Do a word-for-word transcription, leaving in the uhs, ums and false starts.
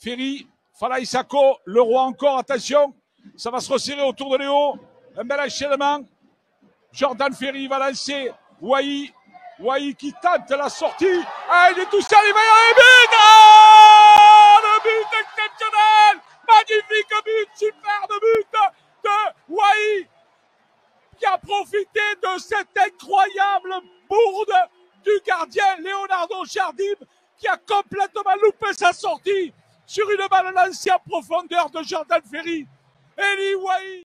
Ferry, Falaï Sako, le roi encore, attention, ça va se resserrer autour de Léo, un bel enchaînement. Jordan Ferry va lancer, Wai, Wai qui tente la sortie, ah, il est tout seul, il va y avoir le but, ah, le but exceptionnel, magnifique but, superbe but de Wai, qui a profité de cette incroyable bourde du gardien Leonardo Jardim, qui a complètement loupé sa sortie sur une balle lancée en profondeur de Jordan Ferry. Eli Wai.